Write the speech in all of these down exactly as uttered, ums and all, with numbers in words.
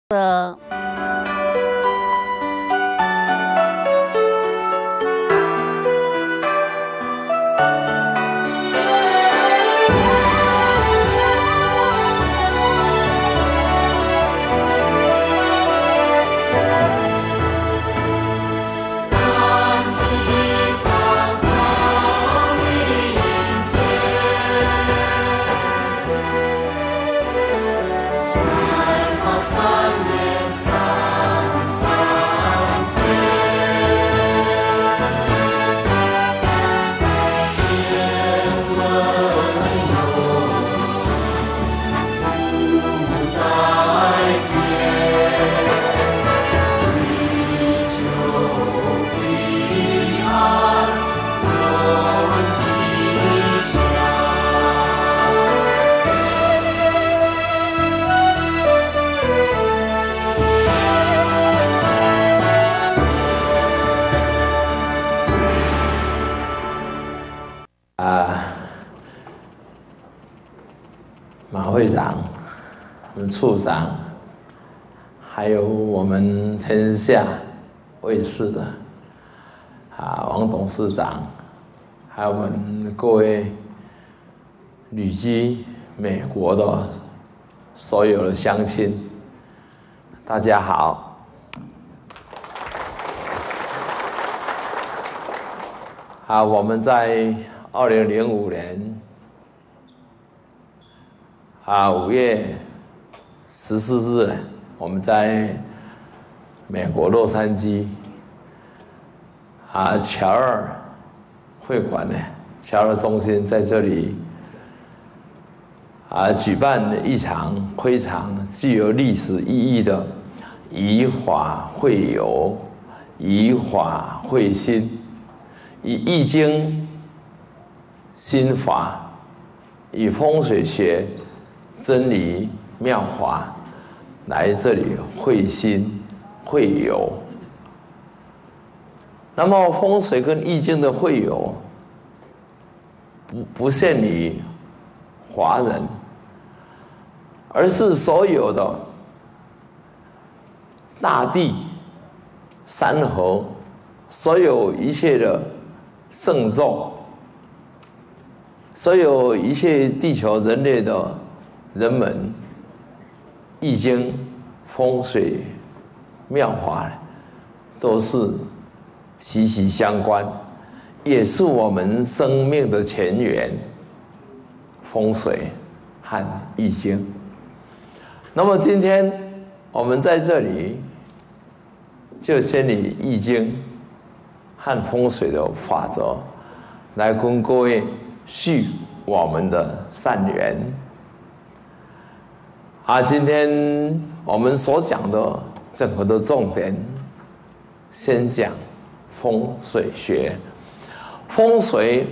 的。 会长、我们处长，还有我们天下卫视的啊王董事长，还有我们各位旅居美国的所有的乡亲，大家好。啊，我们在二零零五年。啊，五月十四日，我们在美国洛杉矶啊乔二会馆呢，乔二中心在这里啊举办一场非常具有历史意义的以法会友、以法会心、以易经心法、以风水学真理妙法来这里会心会友。那么风水跟易经的会友不不限于华人，而是所有的大地山河，所有一切的圣众，所有一切地球人类的人们，易经、风水、妙法都是息息相关，也是我们生命的前缘。风水和易经。那么今天我们在这里，就先以易经和风水的法则来跟各位续我们的善缘。啊，今天我们所讲的整个的重点，先讲风水学。风水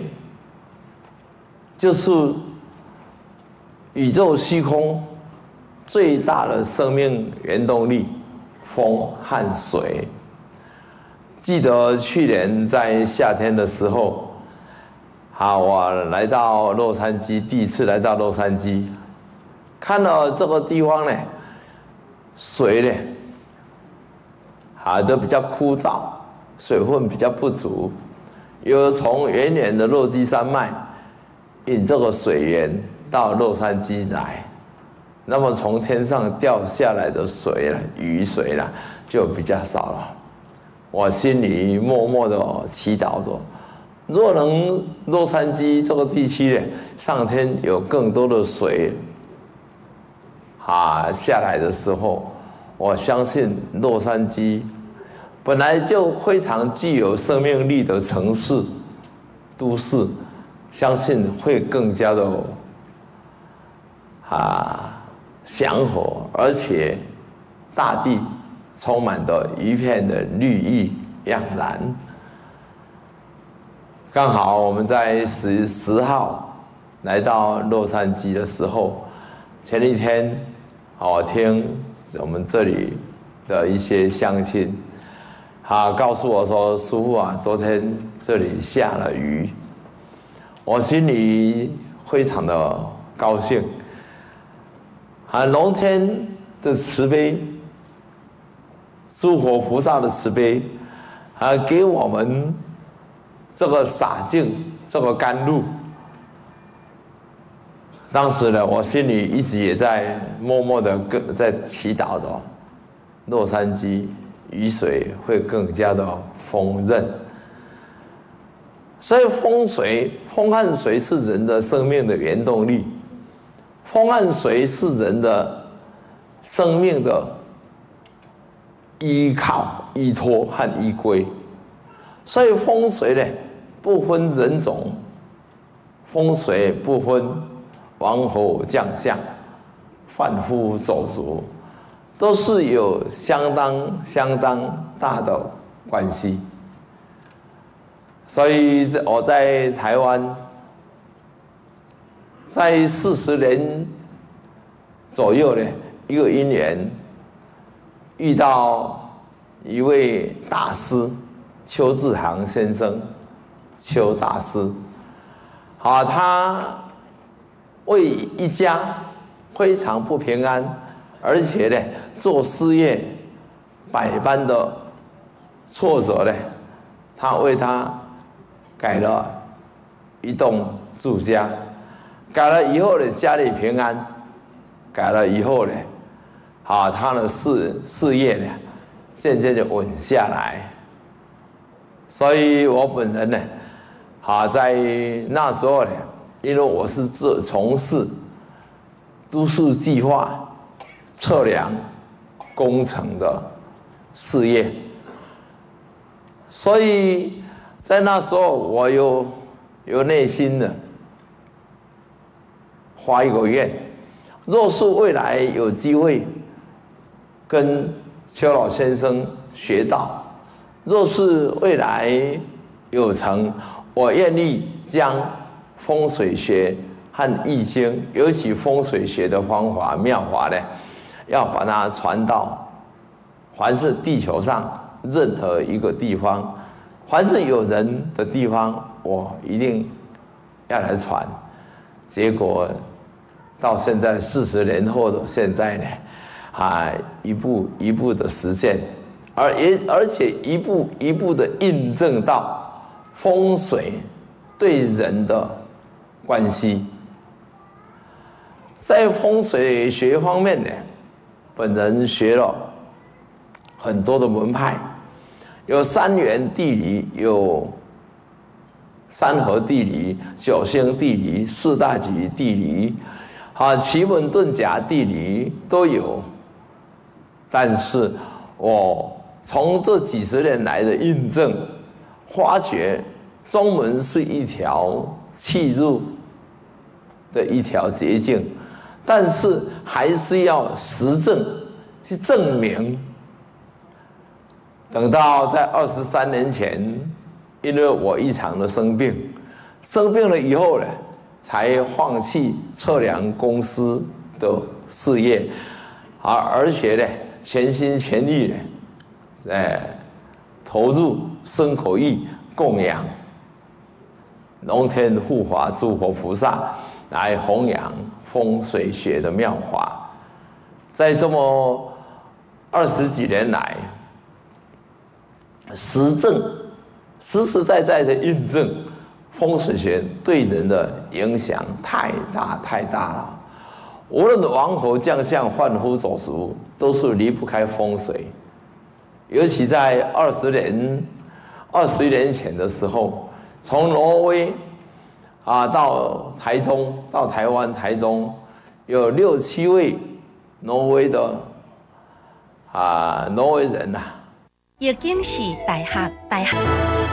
就是宇宙虚空最大的生命原动力，风和水。记得去年在夏天的时候，啊，我来到洛杉矶，第一次来到洛杉矶。看到这个地方呢，水呢，啊，都比较枯燥，水分比较不足。有从远远的落基山脉引这个水源到洛杉矶来，那么从天上掉下来的水了，雨水了，就比较少了。我心里默默的祈祷着，若能洛杉矶这个地区呢，上天有更多的水。啊，下来的时候，我相信洛杉矶本来就非常具有生命力的城市、都市，相信会更加的啊祥和，而且大地充满着一片的绿意盎然。刚好我们在十十号来到洛杉矶的时候，前一天。我听我们这里的一些乡亲，他告诉我说：“师父啊，昨天这里下了雨。”我心里非常的高兴。啊，龙天的慈悲诸佛菩萨的慈悲，啊，给我们这个洒净，这个甘露。当时呢，我心里一直也在默默的在祈祷的，洛杉矶雨水会更加的丰润。所以风水，风和水是人的生命的原动力，风和水是人的生命的依靠、依托和依归。所以风水呢，不分人种，风水不分王侯将相、贩夫走卒，都是有相当相当大的关系。所以我在台湾，在四十年左右的一个因缘，遇到一位大师邱志航先生，邱大师，啊，他为一家非常不平安，而且呢，做事业百般的挫折呢，他为他改了一栋住家，改了以后呢，家里平安；改了以后呢，啊，他的事事业呢，渐渐就稳下来。所以我本人呢，啊，在那时候呢，因为我是做从事都市计划、测量、工程的事业，所以在那时候我有有内心的发一个愿，若是未来有机会跟邱老先生学到，若是未来有成，我愿意将风水学和易经，尤其风水学的方法妙法呢，要把它传到凡是地球上任何一个地方，凡是有人的地方，我一定要来传。结果到现在四十年后的现在呢，啊，一步一步的实现，而也而且一步一步的印证到风水对人的关系。在风水学方面呢，本人学了很多的门派，有三元地理，有三合地理、九星地理、四大局地理，啊，奇门遁甲地理都有。但是我从这几十年来的印证，发觉中门是一条契入的一条捷径，但是还是要实证去证明。等到在二十三年前，因为我异常的生病，生病了以后呢，才放弃测量公司的事业，而而且呢，全心全意的在投入身口意供养龙天护法诸佛菩萨，来弘扬风水学的妙法。在这么二十几年来，实证实实在在的印证风水学对人的影响太大太大了。无论王侯将相、贩夫走卒，都是离不开风水。尤其在二十年、二十一年前的时候，从挪威啊到台中，到台湾台中，有六七位挪威的啊挪威人呐、啊， 已经是大学大学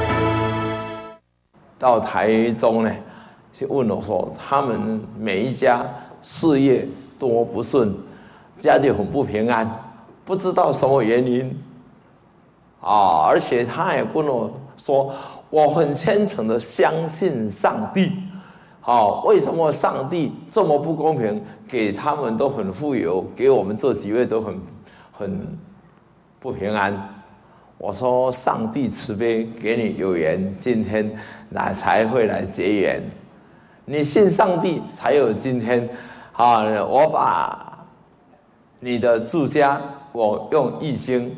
到台中呢，去问我说，他们每一家事业多不顺，家里很不平安，不知道什么原因啊！而且他也跟我说，我很虔诚的相信上帝，好、啊，为什么上帝这么不公平？给他们都很富有，给我们这几位都很很不平安。我说，上帝慈悲，给你有缘，今天来才会来结缘。你信上帝，才有今天。啊，我把你的住家，我用易经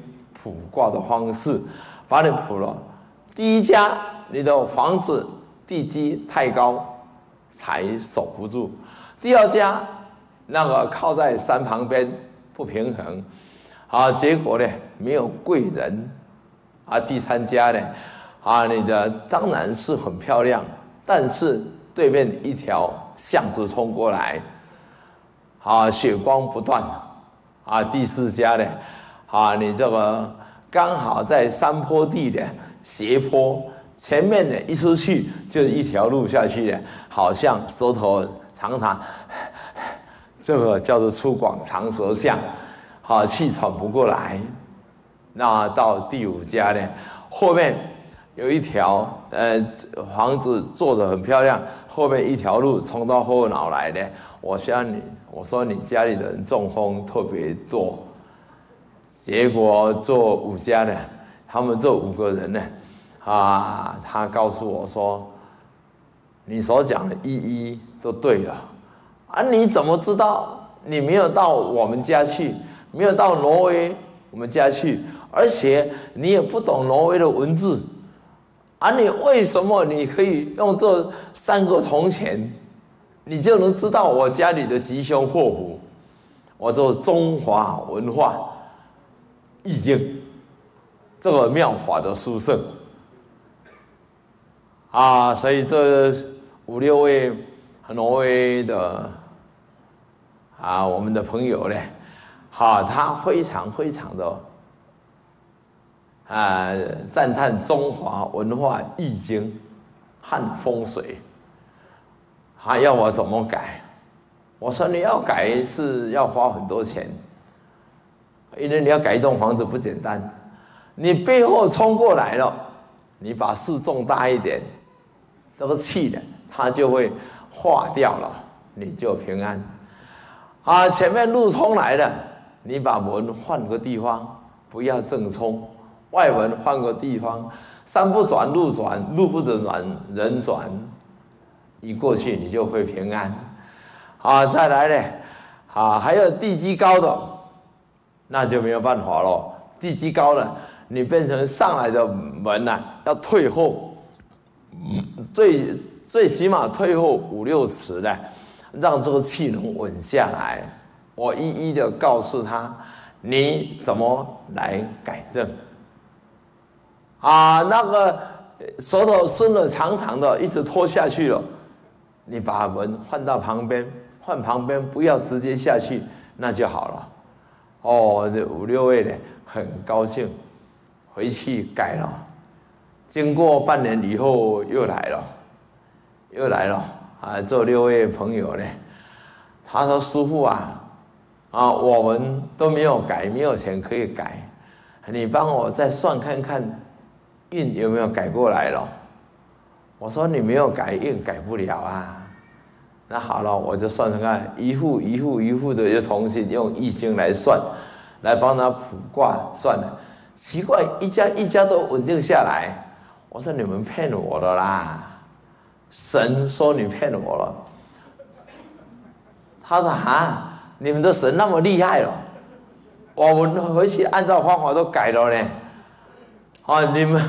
卜卦的方式，把你卜了。第一家，你的房子地基太高，财守不住；第二家，那个靠在山旁边不平衡，啊，结果呢没有贵人，啊，第三家呢，啊，你的当然是很漂亮，但是对面一条巷子冲过来，啊，血光不断，啊，第四家呢，啊，你这个刚好在山坡地的斜坡前面呢，一出去就是一条路下去的，好像舌头长长，这个叫做粗犷长舌象，啊，气喘不过来。那到第五家呢，后面有一条呃房子做得很漂亮，后面一条路冲到后脑来的。我想你，我说你家里的人中风特别多，结果做五家呢，他们这五个人呢，啊，他告诉我说，你所讲的一一都对了，啊，你怎么知道？你没有到我们家去，没有到挪威我们家去，而且你也不懂挪威的文字，啊，你为什么你可以用这三个铜钱，你就能知道我家里的吉凶祸福？我做中华文化易经这个妙法的殊胜啊，所以这五六位挪威的啊，我们的朋友呢，好，他非常非常的啊赞叹中华文化易经和风水，还要我怎么改？我说你要改是要花很多钱，因为你要改一栋房子不简单，你背后冲过来了，你把树种大一点，这个气呢，它就会化掉了，你就平安。啊，前面路冲来了，你把门换个地方，不要正冲，外门换个地方，山不转路转，路不转人转，一过去你就会平安。啊，再来呢，啊，还有地基高的，那就没有办法了。地基高了，你变成上来的门啊，要退后，最最起码退后五六尺的，让这个气能稳下来。我一一的告诉他，你怎么来改正？啊，那个舌头伸了长长的，一直拖下去了，你把门换到旁边。换旁边，不要直接下去，那就好了。哦，这五六位呢，很高兴，回去改了。经过半年以后，又来了，又来了啊！这六位朋友呢，他说：“师父啊，啊，我们都没有改，没有钱可以改，你帮我再算看看，运有没有改过来了？”我说：“你没有改运，改不了啊。”那好了，我就算算看，一户一户一户的，就重新用易经来算，来帮他卜卦算了。奇怪，一家一家都稳定下来。我说你们骗我了啦！神说你骗我了。他说啊，你们的神那么厉害了，我们回去按照方法都改了呢。啊，你们。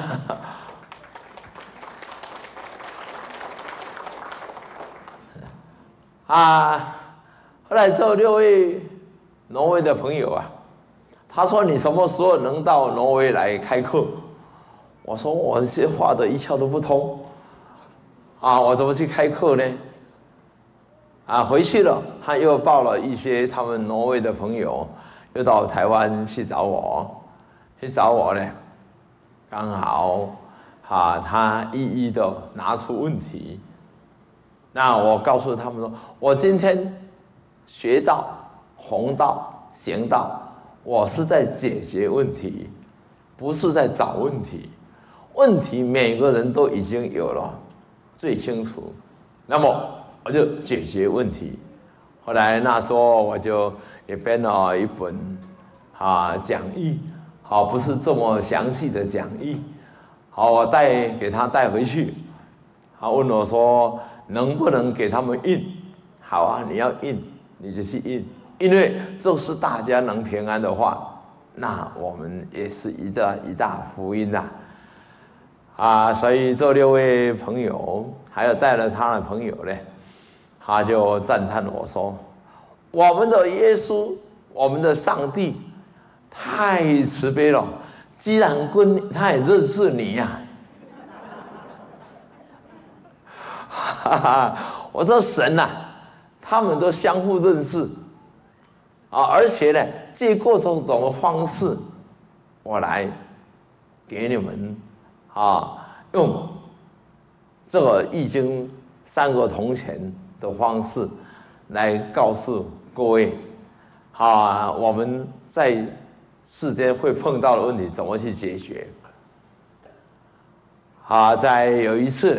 啊，后来这六位挪威的朋友啊，他说你什么时候能到挪威来开课？我说我这话的一窍都不通，啊，我怎么去开课呢？啊，回去了，他又报了一些他们挪威的朋友，又到台湾去找我，去找我呢，刚好啊，他一一的拿出问题。那我告诉他们说，我今天学道、弘道、行道，我是在解决问题，不是在找问题。问题每个人都已经有了，最清楚。那么我就解决问题。后来那时候我就也编了一本啊讲义，好，不是这么详细的讲义。好，我带给他带回去，他问我说，能不能给他们印？好啊，你要印你就去印，因为这是大家能平安的话， 那我们也是一大一大福音呐！啊，所以这六位朋友，还有带了他的朋友呢，他就赞叹我说：“我们的耶稣，我们的上帝，太慈悲了！既然跟他也认识你呀、啊，哈哈！我说神呐、啊，他们都相互认识啊，而且呢，借过这种方式，我来给你们啊，用这个易经三个铜钱的方式来告诉各位啊，我们在世间会碰到的问题怎么去解决啊？在有一次呢，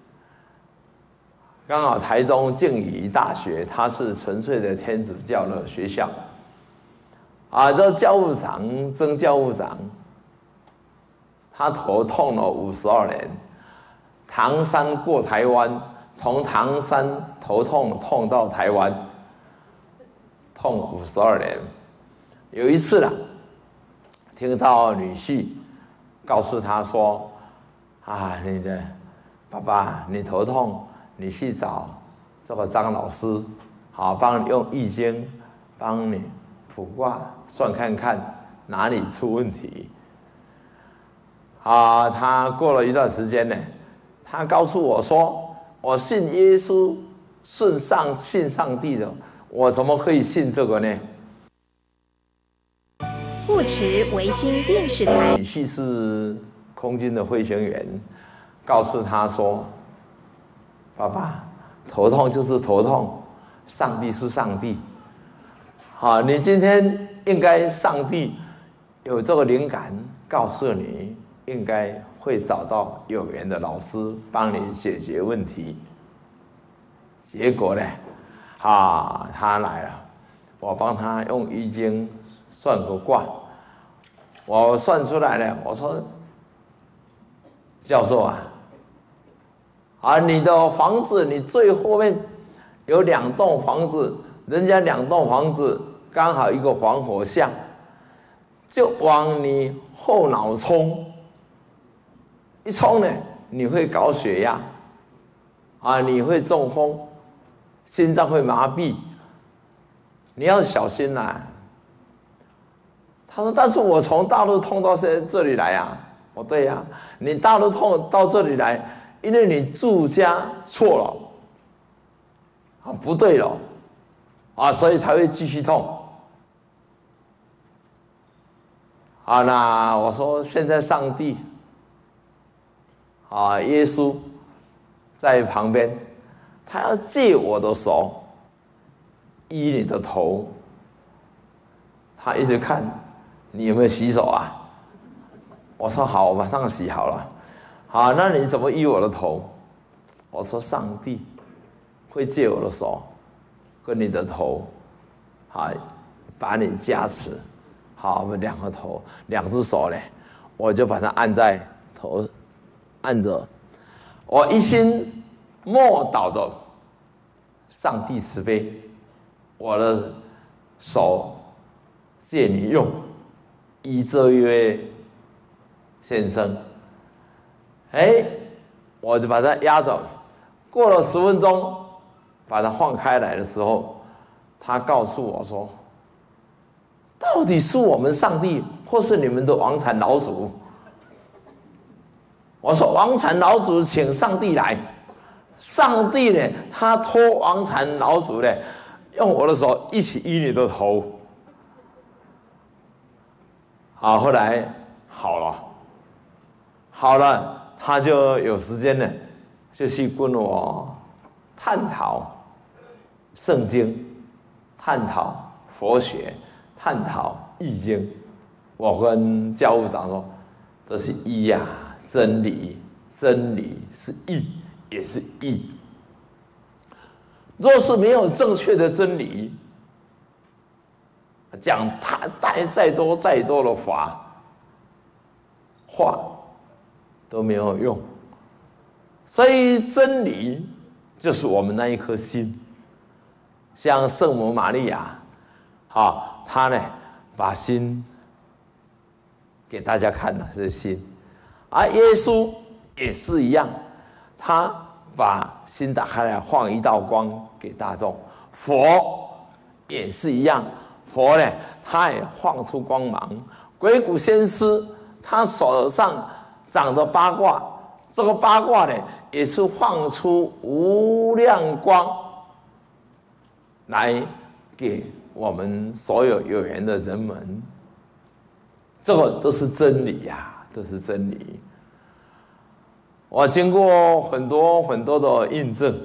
刚好台中静宜大学，它是纯粹的天主教的学校啊，这教务长曾教务长，他头痛了五十二年，唐山过台湾，从唐山头痛痛到台湾，痛五十二年。有一次啦，听到女婿告诉他说：“啊，你的爸爸你头痛，你去找这个张老师，好帮你用易经帮你卜卦算看看哪里出问题。”啊，他过了一段时间呢，他告诉我说：“我信耶稣，信上信上帝的，我怎么可以信这个呢？” 不持维新电视台。 女婿是空军的飞行员，告诉他说：“爸爸，头痛就是头痛，上帝是上帝。好，你今天应该上帝有这个灵感，告诉你应该会找到有缘的老师帮你解决问题。”结果呢，啊，他来了，我帮他用易经算个卦，我算出来了，我说：“教授啊，啊，你的房子你最后面有两栋房子，人家两栋房子刚好一个黄火相，就往你后脑冲，一冲呢，你会高血压，啊，你会中风，心脏会麻痹，你要小心呐、啊。”他说：“但是我从大陆痛到现在这里来啊。”我对呀、啊，你大陆痛到这里来，因为你住家错了，啊，不对了，啊，所以才会继续痛。啊，那我说现在上帝，啊，耶稣在旁边，他要借我的手医你的头，他一直看你有没有洗手啊。我说好，我马上洗好了。好，那你怎么医我的头？我说上帝会借我的手跟你的头，好，把你加持。好，我们两个头，两只手呢，我就把它按在头，按着。我一心默祷着，上帝慈悲，我的手借你用，医这一位先生，哎，我就把它压着。过了十分钟，把它放开来的时候，他告诉我说：“到底是我们上帝，或是你们的王禅老祖？”我说：“王禅老祖，请上帝来。”上帝呢，他托王禅老祖呢，用我的手一起医你的头。好，后来好了。好了，他就有时间呢，就去跟我探讨圣经，探讨佛学，探讨易经。我跟教务长说：“这是义呀、啊，真理，真理是义，也是义。若是没有正确的真理，讲他带再多再多的法话。”都没有用，所以真理就是我们那一颗心。像圣母玛利亚，啊，她呢把心给大家看的是心，而耶稣也是一样，他把心打开来，放一道光给大众。佛也是一样，佛呢，他也放出光芒。鬼谷先师他手上长着八卦，这个八卦呢，也是放出无量光来给我们所有有缘的人们。这个都是真理呀、啊，都是真理。我经过很多很多的印证，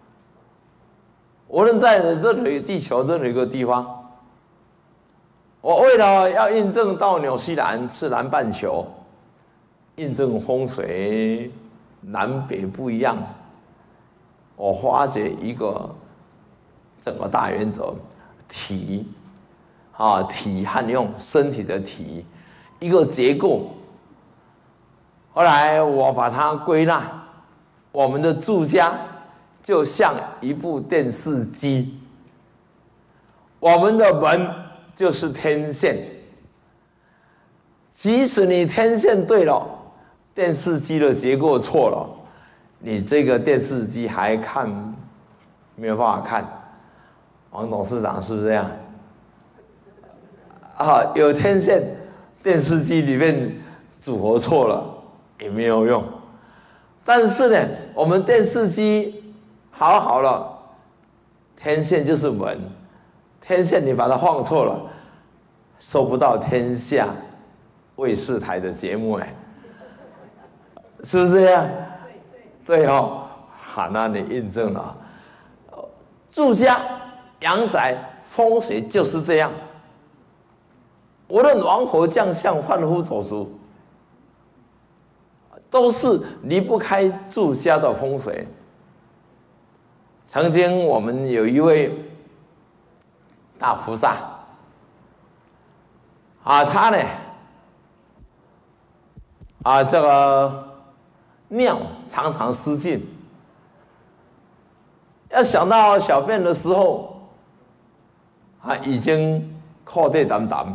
无论在任何地球任何一个地方，我为了要印证到纽西兰是南半球，印证风水南北不一样，我发觉一个整个大原则，体啊体汉用身体的体，一个结构。后来我把它归纳，我们的住家就像一部电视机，我们的门就是天线。即使你天线对了，电视机的结构错了，你这个电视机还看没有办法看。王董事长是不是这样？啊，有天线，电视机里面组合错了也没有用。但是呢，我们电视机好好了，天线就是门，天线你把它放错了，收不到天下卫视台的节目哎，是不是这样？对哦，好，那你印证了，住家、阳宅、风水就是这样。无论王侯将相、贩夫走卒，都是离不开住家的风水。曾经我们有一位大菩萨啊，他呢啊这个尿常常失禁，要想到小便的时候啊已经靠地澹澹，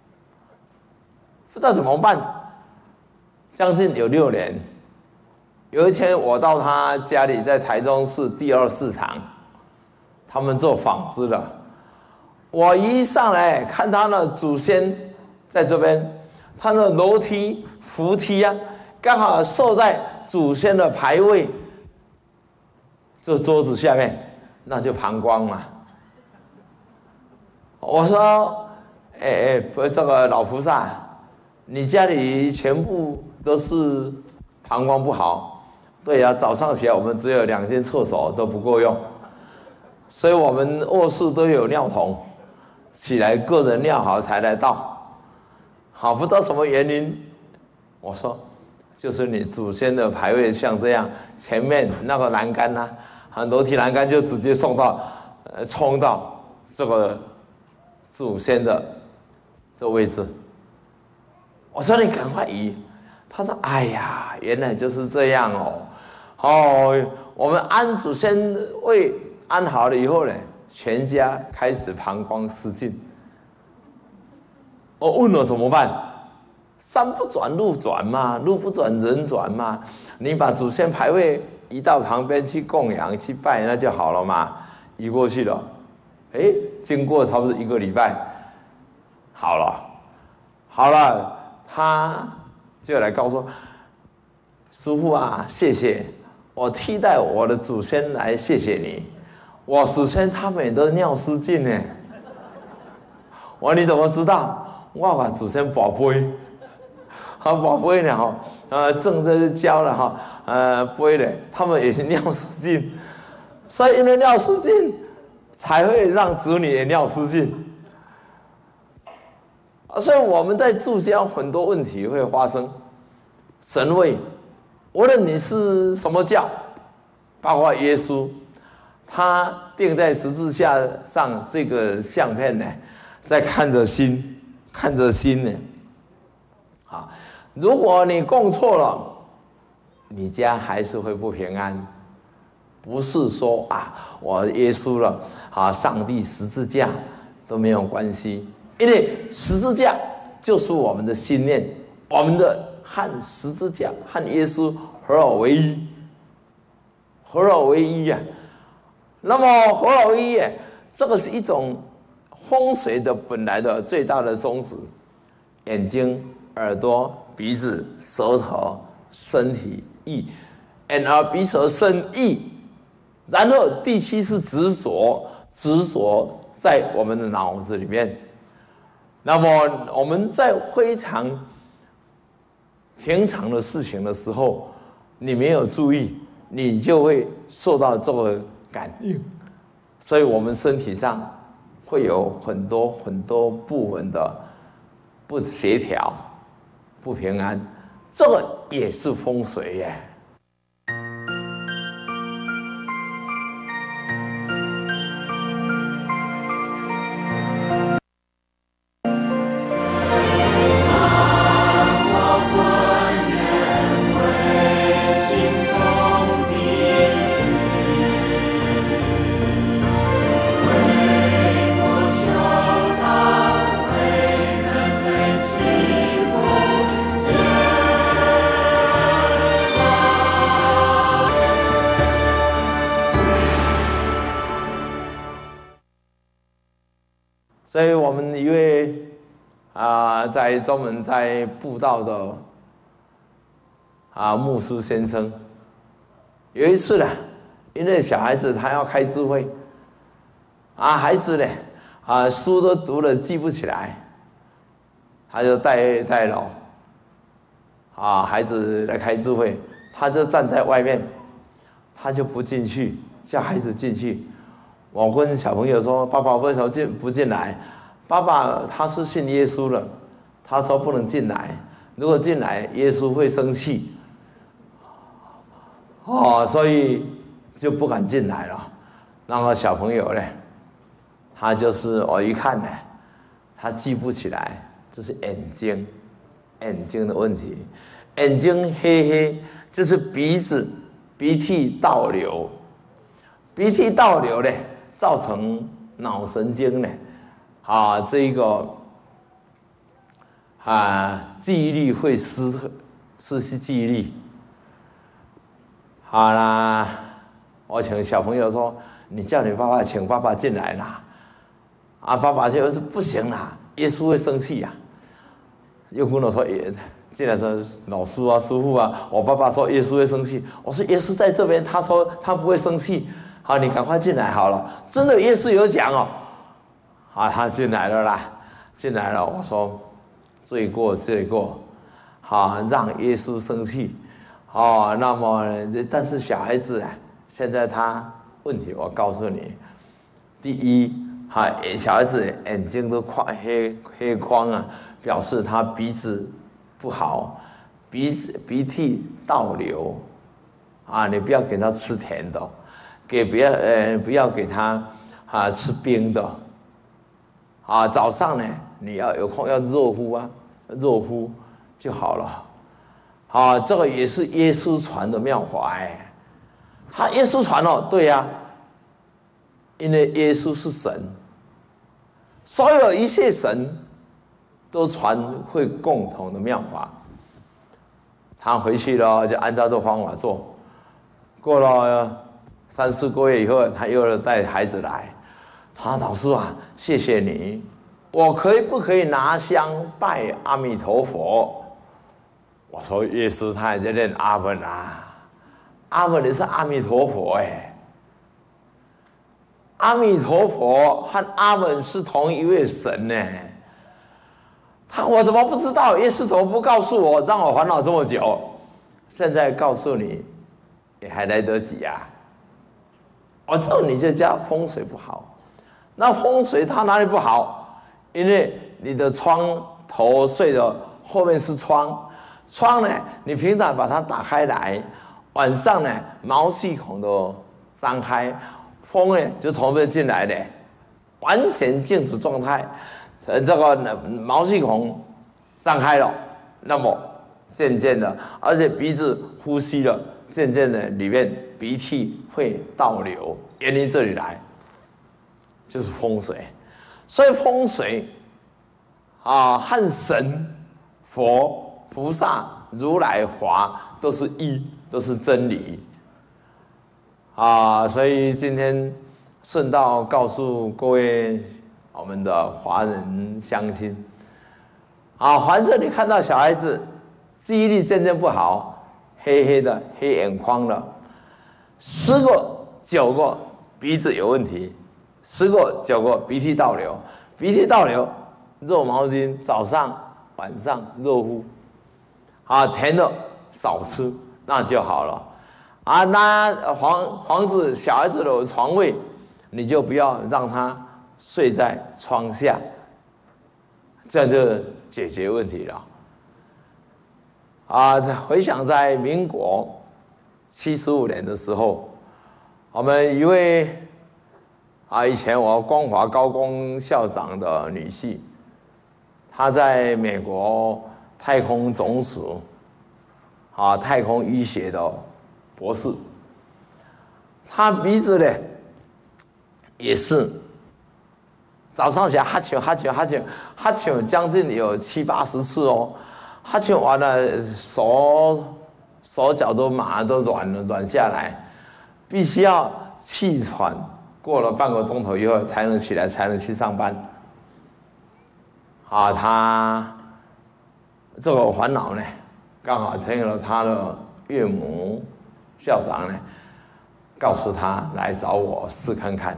不知道怎么办，将近有六年。有一天我到他家里，在台中市第二市场，他们做纺织的。我一上来看他的祖先在这边，他的楼梯扶梯啊，刚好受在祖先的牌位这桌子下面，那就膀胱嘛。我说，哎哎，不，这个老菩萨，你家里全部都是膀胱不好。对呀、啊，早上起来我们只有两间厕所都不够用，所以我们卧室都有尿桶，起来个人尿好才来倒。好，不知道什么原因，我说就是你祖先的牌位像这样，前面那个栏杆呢、啊，楼梯栏杆就直接送到，呃，冲到这个祖先的这位置。我说你赶快移，他说：“哎呀，原来就是这样哦。”哦，我们安祖先位安好了以后呢，全家开始膀胱失禁。我问了怎么办？山不转路转嘛，路不转人转嘛。你把祖先牌位移到旁边去供养去拜，那就好了嘛。移过去了，哎，经过差不多一个礼拜，好了，好了，他就来告诉我师父啊，谢谢。我替代我的祖先来谢谢你，我祖先他们都尿失禁呢。我说你怎么知道？我把祖先宝贝，好宝贝呢哈，呃，正在这教了哈，呃，杯的，他们也是尿失禁，所以因为尿失禁，才会让子女也尿失禁。所以我们在住家很多问题会发生，神位。无论你是什么教，包括耶稣，他钉在十字架上这个相片呢，在看着心，看着心呢。好，如果你供错了，你家还是会不平安。不是说啊，我耶稣了，啊，上帝十字架都没有关系，因为十字架就是我们的心念， 我们的和十字架和耶稣合而为一，合而为一啊。那么合而为一，这个是一种风水的本来的最大的宗旨：眼睛、耳朵、鼻子、舌头、身体、意，眼耳鼻舌身意。然后第七是执着，执着在我们的脑子里面。那么我们在非常平常的事情的时候，你没有注意，你就会受到这个感应，所以我们身体上会有很多很多部分的不协调、不平安，这个也是风水耶。所以我们一位啊、呃，在专门在布道的啊牧师先生，有一次呢，因为小孩子他要开智慧，啊，孩子呢啊书都读了记不起来，他就带带了啊孩子来开智慧，他就站在外面，他就不进去，叫孩子进去。我跟小朋友说：“爸爸为什么进不进来？”爸爸他是信耶稣的，他说不能进来，如果进来，耶稣会生气。哦，所以就不敢进来了。那个小朋友呢，他就是我一看呢，他记不起来，这是眼睛，眼睛的问题，眼睛黑黑，就是鼻子鼻涕倒流，鼻涕倒流呢。造成脑神经呢，啊，这一个啊记忆力会失失去记忆力。好啦，我请小朋友说：“你叫你爸爸，请爸爸进来啦。”啊，爸爸就说：“不行啦，耶稣会生气呀、啊。”又跟我说：“也进来说老师啊，师傅啊，我爸爸说耶稣会生气。”我说：“耶稣在这边，他说他不会生气。”好，你赶快进来好了。真的，耶稣有讲哦。啊，他进来了啦，进来了。我说，罪过罪过，好，让耶稣生气。哦，那么，但是小孩子啊，现在他问题，我告诉你，第一，哈，小孩子眼睛都框黑黑框啊，表示他鼻子不好，鼻子鼻涕倒流。啊，你不要给他吃甜的。给不要呃不要给他啊吃冰的，啊早上呢你要有空要热敷啊，热敷就好了，啊这个也是耶稣传的妙法哎，他耶稣传哦，对呀、啊，因为耶稣是神，所有一切神都传会共同的妙法，他回去了就按照这方法做，过了。三四个月以后，他又带孩子来，他老师啊，谢谢你，我可以不可以拿香拜阿弥陀佛？我说耶稣他也在念阿门啊，阿门也是阿弥陀佛哎，阿弥陀佛和阿门是同一位神呢。他我怎么不知道？耶稣怎么不告诉我，让我烦恼这么久？现在告诉你，也还来得及啊。哦，这你就叫风水不好。那风水它哪里不好？因为你的窗头睡的后面是窗，窗呢，你平常把它打开来，晚上呢，毛细孔都张开，风呢就从这边进来的，完全静止状态。呃，这个毛细孔张开了，那么渐渐的，而且鼻子呼吸了，渐渐的里面鼻涕会倒流，原因这里来，就是风水。所以风水啊，和神、佛、 菩萨、如来、法都是一，都是真理啊！所以今天顺道告诉各位我们的华人乡亲啊，反正你看到小孩子记忆力渐渐不好，黑黑的、黑眼眶了，十个九个鼻子有问题，十个九个鼻涕倒流，鼻涕倒流，热毛巾早上晚上热敷，啊，甜的少吃，那就好了。啊，那房房子小孩子的床位，你就不要让他睡在窗下，这样就解决问题了。啊，回想在民国七十五年的时候，我们一位啊，以前我光华高工校长的女婿，她在美国太空总署啊太空医学的博士，她鼻子呢也是早上起来哈欠哈欠哈欠哈欠，将近有七八十次哦，哈欠完了手手脚都马上都软了软下来，必须要气喘过了半个钟头以后才能起来，才能去上班。啊，他这个烦恼呢，刚好听了他的岳母校长呢，告诉他来找我试看看。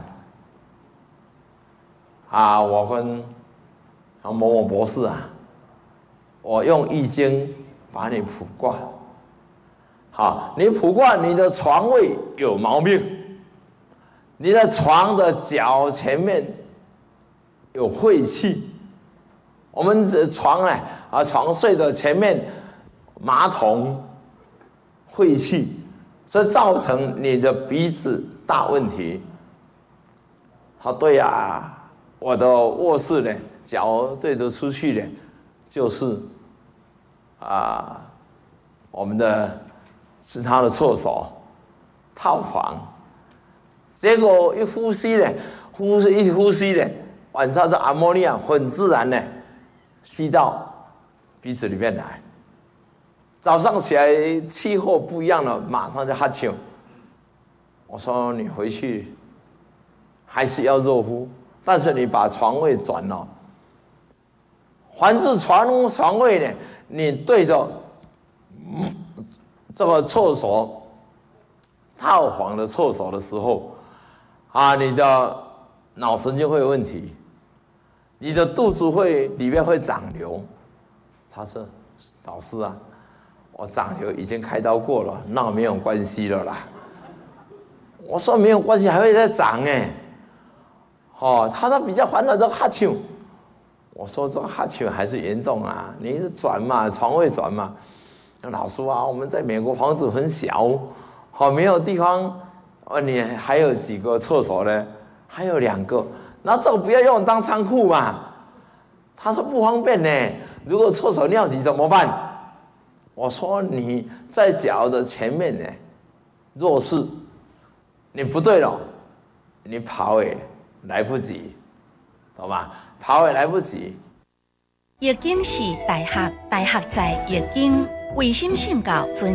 啊，我跟啊某某博士啊，我用易经把你卜卦。好，你卜卦，你的床位有毛病，你的床的脚前面有晦气。我们这床呢，啊，床睡的前面马桶晦气，所以造成你的鼻子大问题。好，对呀、啊，我的卧室呢，脚对着出去呢，就是啊，我们的是他的厕所套房。结果一呼吸呢，呼吸一呼吸呢，晚上这阿莫尼亚很自然呢。吸到鼻子里面来，早上起来气候不一样了，马上就哈欠。我说你回去还是要热敷，但是你把床位转了。凡是床床位呢，你对着、嗯、这个厕所套房的厕所的时候，啊，你的脑神经会有问题。你的肚子会里面会长瘤，他说：“老师啊，我长瘤已经开刀过了，那没有关系了啦。”我说没有关系，还会再长哎。哦，他说比较烦恼这哈欠，我说这哈欠还是严重啊，你是转嘛，床位转嘛。老师啊，我们在美国房子很小，好没有地方，哦，你还有几个厕所呢？还有两个。那这个不要用当仓库嘛？他说不方便呢。如果厕所尿急怎么办？我说你在脚的前面呢，若是你不对了，你跑也来不及，懂吗？跑也来不及。 易经是大学，大学在易经，唯心信教尊。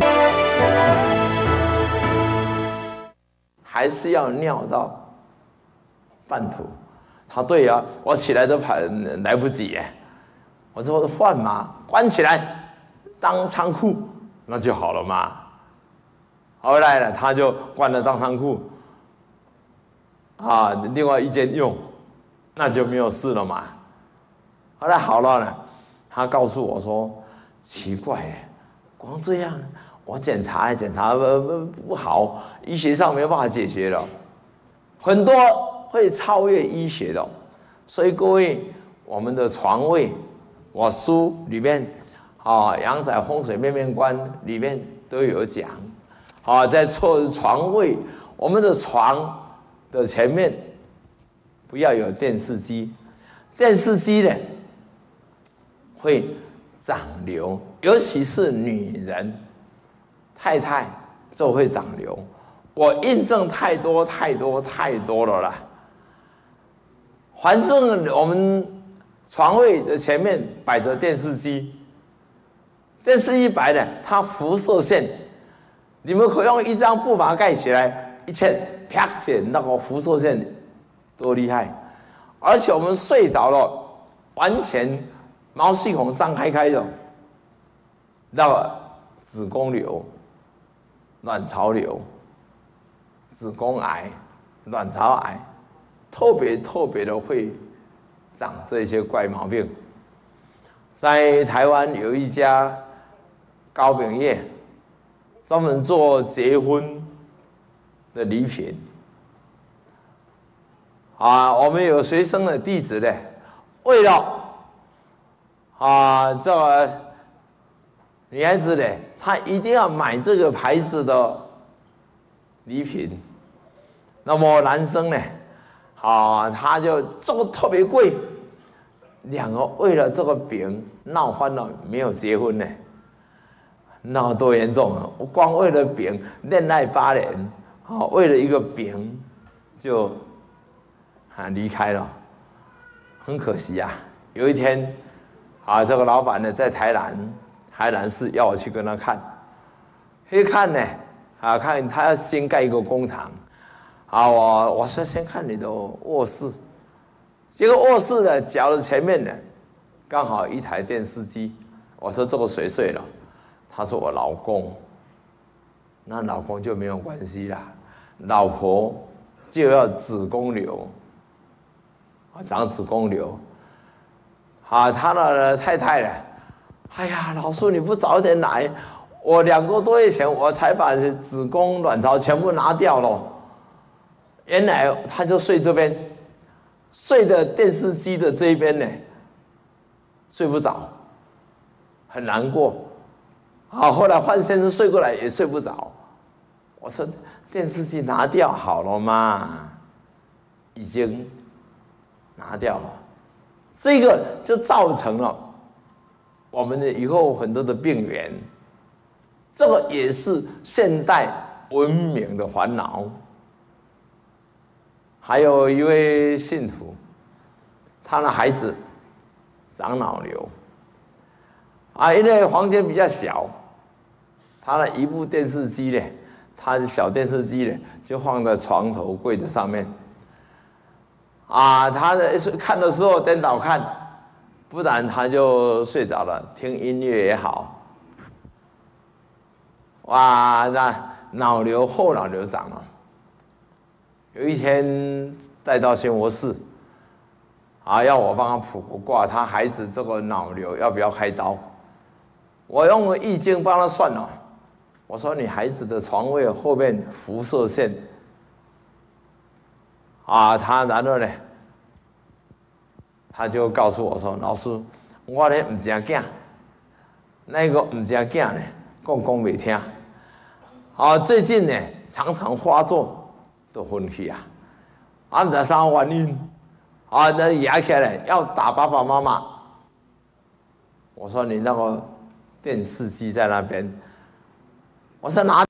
还是要尿到半途。他对呀、啊，我起来都跑来不及耶。我说换嘛，关起来当仓库，那就好了嘛。后来呢，他就关了当仓库，啊，另外一间用，那就没有事了嘛。后来好了呢，他告诉我说，奇怪了，光这样，我检查检查不不好，医学上没有办法解决了，很多。会超越医学的，所以各位，我们的床位，我书里面啊，阳宅风水面面观里面都有讲，啊，在错床位，我们的床的前面不要有电视机，电视机呢会长瘤，尤其是女人，太太就会长瘤。我印证太多太多太多了啦。反正我们床位的前面摆着电视机， 电视一摆呢，它辐射线，你们可以用一张布把它盖起来，一切啪，那个辐射线多厉害！而且我们睡着了，完全毛细孔张开开的，那个子宫瘤、卵巢瘤、子宫癌、卵巢癌，特别特别的会长这些怪毛病。在台湾有一家糕饼业，专门做结婚的礼品。啊，我们有学生的弟子呢，为了啊这个女孩子呢，她一定要买这个牌子的礼品。那么男生呢，啊，他就这个特别贵，两个为了这个饼闹翻了，没有结婚呢。闹多严重啊！我光为了饼恋爱八年，啊，为了一个饼就啊离开了，很可惜啊。有一天，啊，这个老板呢在台南，台南市要我去跟他看，一看呢，啊，看他要先盖一个工厂，啊，我我说先看你的卧室，结果卧室的角的前面呢，刚好一台电视机，我说这个谁睡了？他说我老公，那老公就没有关系啦，老婆就要子宫瘤，啊，长子宫瘤，啊，他的太太呢，哎呀，老叔你不早点来，我两个多月前我才把子宫卵巢全部拿掉了，原来他就睡这边，睡的电视机的这一边呢，睡不着，很难过。好，后来换先生睡过来也睡不着。我说电视机拿掉好了嘛，已经拿掉了，这个就造成了我们的以后很多的病源。这个也是现代文明的烦恼。还有一位信徒，他的孩子长脑瘤。啊，因为房间比较小，他的一部电视机呢，他的小电视机呢，就放在床头柜的上面。啊，他的看的时候颠倒看，不然他就睡着了，听音乐也好。哇，那脑瘤后脑瘤长了。有一天带到仙佛寺，啊，要我帮他卜卦，他孩子这个脑瘤要不要开刀？我用了易经帮他算了，我说你孩子的床位后面辐射线，啊，他然后呢，他就告诉我说，老师，我咧唔正囝，那个唔正囝呢，讲讲未听，啊，最近呢常常发作都昏去啊，啊唔知啥原因，啊那压起来要打爸爸妈妈，我说你那个电视机在那边，我说拿，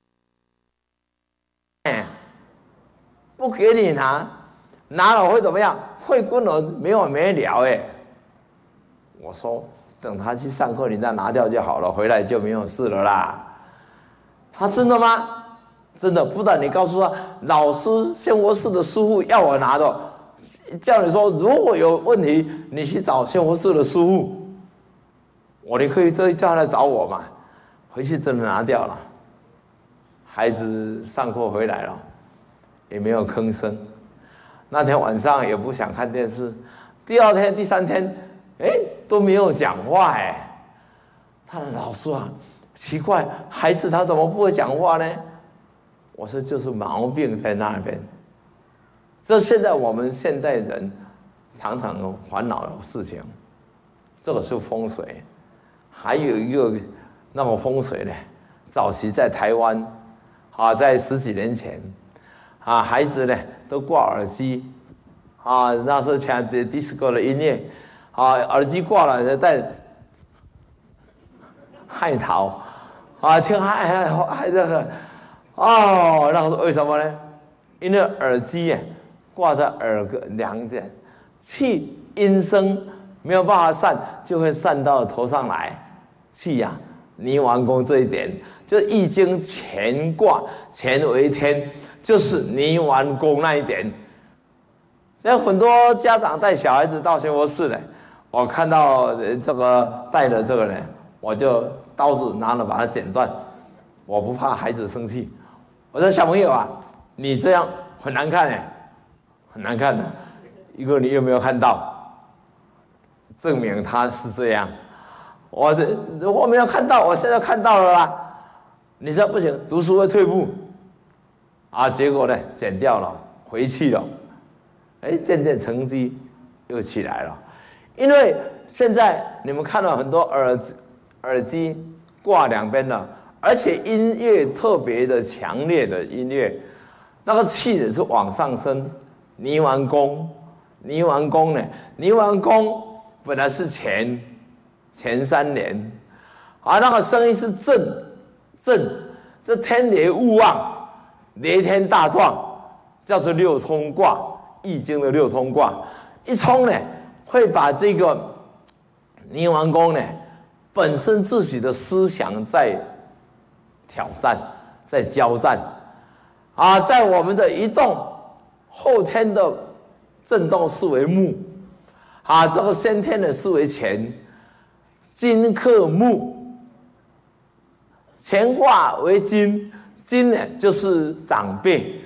不给你拿，拿了会怎么样？会跟我没完没了哎。我说等他去上课，你再拿掉就好了，回来就没有事了啦。他真的吗？真的，不然你告诉他，老师仙佛寺的师父要我拿的，叫你说如果有问题，你去找仙佛寺的师父。我你可以这叫他来找我嘛，回去真的拿掉了。孩子上课回来了，也没有吭声。那天晚上也不想看电视，第二天、第三天，哎，都没有讲话哎。他的老师啊，奇怪，孩子他怎么不会讲话呢？我说就是毛病在那边。这现在我们现代人常常有烦恼的事情，这个是风水。还有一个那么风水呢，早期在台湾，啊，在十几年前，啊，孩子呢都挂耳机，啊，那时候听 disco 的音乐，啊，耳机挂了戴害桃，啊，听害害害这个，哦，那为什么呢？因为耳机呀挂在耳个两点，气音声没有办法散，就会散到头上来。气呀、啊， 泥丸宫这一点，就《易经》乾卦乾为天，就是泥丸宫那一点。所以很多家长带小孩子到仙佛寺呢，我看到这个带的这个人，我就刀子拿了把它剪断，我不怕孩子生气。我说小朋友啊，你这样很难看哎，很难看的。一个你有没有看到？证明他是这样。我这我没有看到，我现在看到了啦。你说不行，读书会退步啊？结果呢，剪掉了，回去了。哎，渐渐成绩又起来了。因为现在你们看到很多耳耳机挂两边的，而且音乐特别的强烈的音乐，那个气也是往上升。泥丸宫，泥丸宫呢？泥丸宫本来是乾，乾三年，啊，那个声音是震，震，这天雷勿忘，雷天大壮，叫做六冲卦，易经的六冲卦，一冲呢，会把这个泥丸宫呢，本身自己的思想在挑战，在交战，啊，在我们的移动。后天的震动视为木，啊，这个先天的视为乾，金克木，乾卦为金，金呢就是长辈，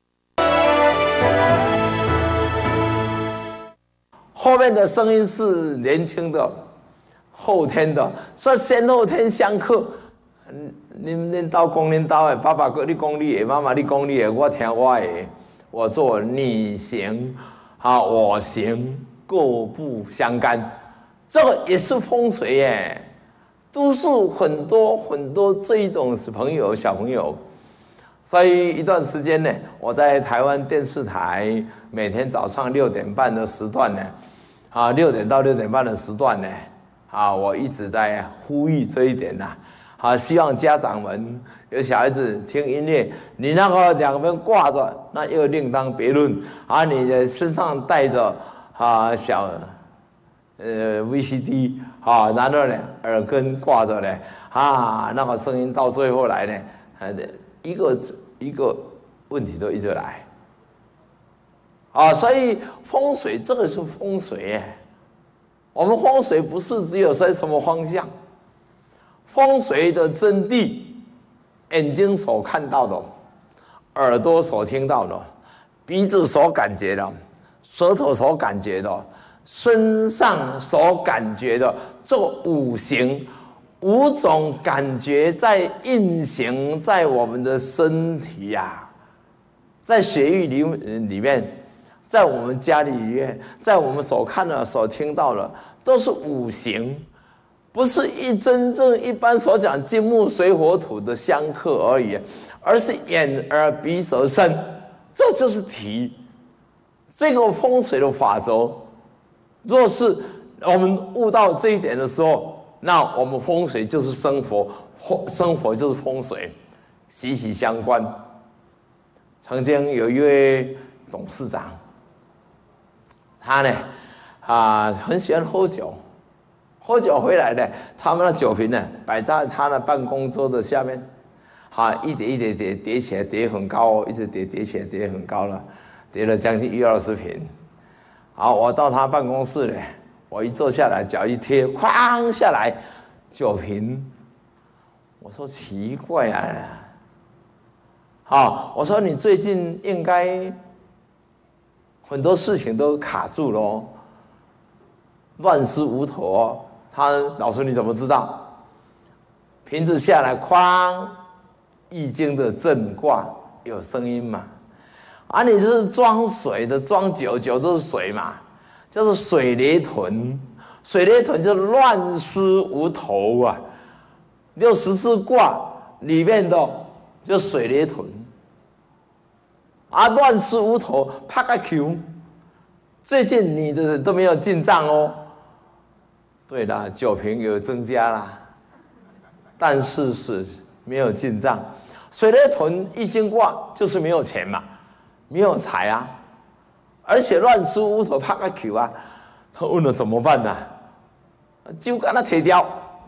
后面的声音是年轻的，后天的，所以先后天相克。你恁兜讲恁兜的，爸爸你讲你的，妈妈你讲你的，我听我的。我做你行，啊，我行，各不相干，这个也是风水耶。都是很多很多这一种朋友小朋友，所以一段时间呢，我在台湾电视台每天早上六点半的时段呢，啊，六点到六点半的时段呢，啊，我一直在呼吁这一点呐。好，希望家长们有小孩子听音乐，你那个两边挂着，那又另当别论。啊，你的身上带着啊小呃 V C D 啊，然后呢耳根挂着呢，啊，那个声音到最后来呢，呃，一个一个问题都一直来。啊，所以风水这个是风水耶，我们风水不是只有在什么方向。风水的真谛，眼睛所看到的，耳朵所听到的，鼻子所感觉的，舌头所感觉的，身上所感觉的，这五行五种感觉在运行在我们的身体呀、啊，在血液里里面，在我们家里面，在我们所看的、所听到的，都是五行。不是一真正一般所讲金木水火土的相克而已，而是眼耳鼻舌身，这就是体。这个风水的法则，若是我们悟到这一点的时候，那我们风水就是生活，生活就是风水，息息相关。曾经有一位董事长，他呢啊很喜欢喝酒。喝酒回来呢，他们的酒瓶呢摆在他的办公桌的下面，啊，一叠一叠叠叠起来，叠很高哦，一直叠叠起来，叠很高了，叠了将近一二十瓶。好，我到他办公室呢，我一坐下来，脚一贴，哐下来，酒瓶。我说奇怪啊，好，我说你最近应该很多事情都卡住了哦，乱丝无头哦。他老师你怎么知道？瓶子下来，哐，易经的震卦有声音嘛？啊，你这是装水的，装酒，酒就是水嘛，就是水雷屯，水雷屯就乱丝无头啊。六十四卦里面的就水雷屯，啊，乱丝无头，啪个 Q。最近你的都没有进账哦。对啦，酒瓶有增加啦，但是是没有进账。水雷屯易经卦就是没有钱嘛，没有财啊，而且乱丝无头拍个球啊，他问了怎么办呢、啊？就跟他铁掉，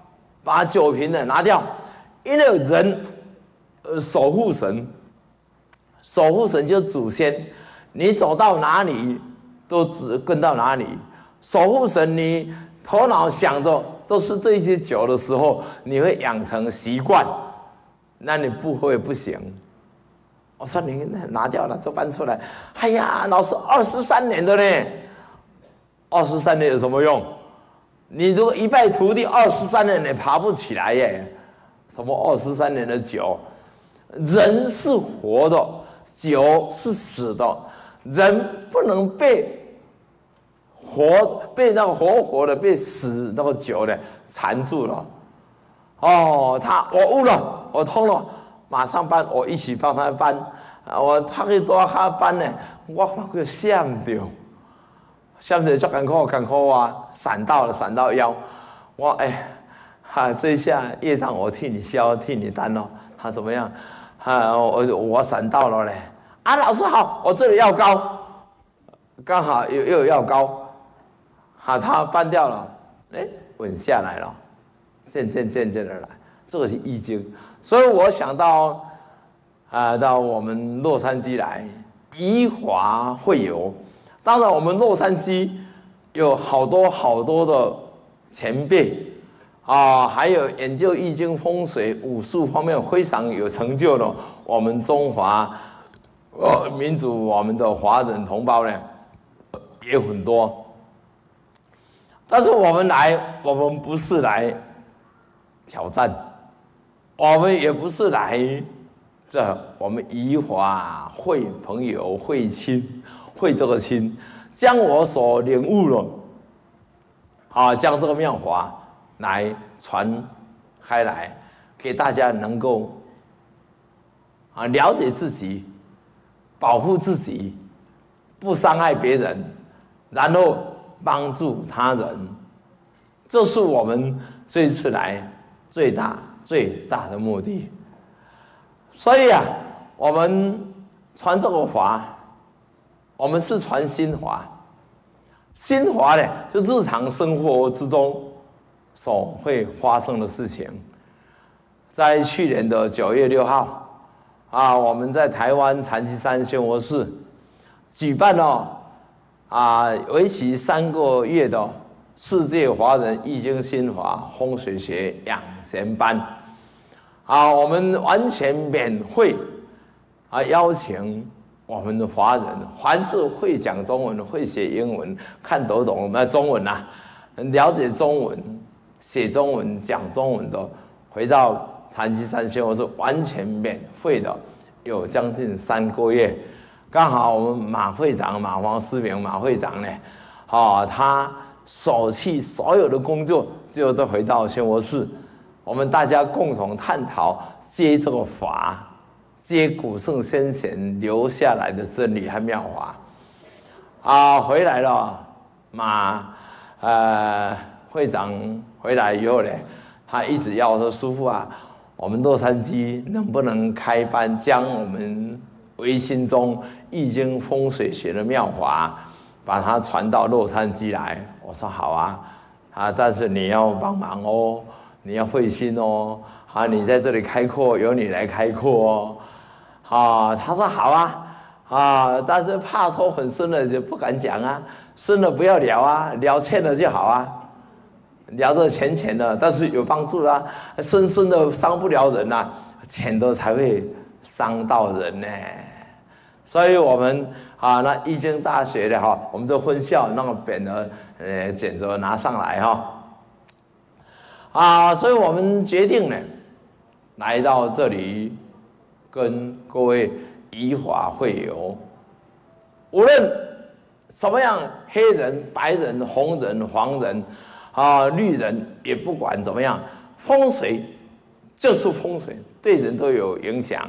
把酒瓶呢拿掉，因为人，呃，守护神，守护神就是祖先，你走到哪里都只跟到哪里。守护神，你头脑想着都是这些酒的时候，你会养成习惯，那你不会不行。我说你拿掉了，就搬出来。哎呀，老师二十三年的呢，二十三年有什么用？你如果一败涂地，二十三年你爬不起来耶。什么二十三年的酒？人是活的，酒是死的，人不能被活被那个活活的被死那个酒呢缠住了。哦，他我悟了，我通了，马上搬，我一起帮他搬。我拍去多他搬呢，我发觉闪掉，闪掉就艰苦艰苦啊，闪到了，闪到腰。我哎，哈、啊，这一下业障我替你消，替你担哦。他怎么样？啊，我我闪到了嘞。啊，老师好，我这里药膏，刚好又又有药膏。好，他搬掉了，哎，稳下来了，渐渐渐渐的来，这个是易经，所以我想到，啊、呃，到我们洛杉矶来，宜华会友，当然我们洛杉矶有好多好多的前辈，啊、呃，还有研究易经、风水、武术方面非常有成就的，我们中华，呃，民族，我们的华人同胞呢，也很多。但是我们来，我们不是来挑战，我们也不是来这我们宜华会朋友会亲会这个亲，将我所领悟了，啊，将这个妙法来传开来，给大家能够啊了解自己，保护自己，不伤害别人，然后帮助他人，这是我们这一次来最大最大的目的。所以啊，我们传这个法，我们是传心法。心法呢，就日常生活之中所会发生的事情。在去年的九月六号啊，我们在台湾禅七山仙佛寺举办了啊，为期三个月的世界华人易经心法风水学养成班，啊，我们完全免费啊，邀请我们的华人，凡是会讲中文、会写英文、看得懂我们中文啊，了解中文、写中文、讲中文的，回到禅七山仙佛是完全免费的，有将近三个月。刚好我们马会长马黄思明马会长呢，啊，他舍弃所有的工作，就都回到仙佛寺，我们大家共同探讨接这个法，接古圣先贤留下来的真理和妙法。啊，回来了，马呃会长回来以后呢，他一直要说师父啊，我们洛杉矶能不能开班，将我们唯心中易经风水学的妙法，把它传到洛杉矶来。我说好啊，啊，但是你要帮忙哦，你要会心哦，啊，你在这里开课，由你来开课哦，啊，他说好啊，啊，但是怕说很深的就不敢讲啊，深的不要聊啊，聊浅的就好啊，聊得浅浅的，但是有帮助啊，深深的伤不了人啊，浅的才会伤到人呢。所以我们啊，那易经大学的哈，我们这分校那个匾额，呃，简着拿上来哈。啊，所以我们决定呢，来到这里，跟各位宜华会友，无论什么样，黑人、白人、红人、黄人，啊，绿人，也不管怎么样，风水就是风水，对人都有影响。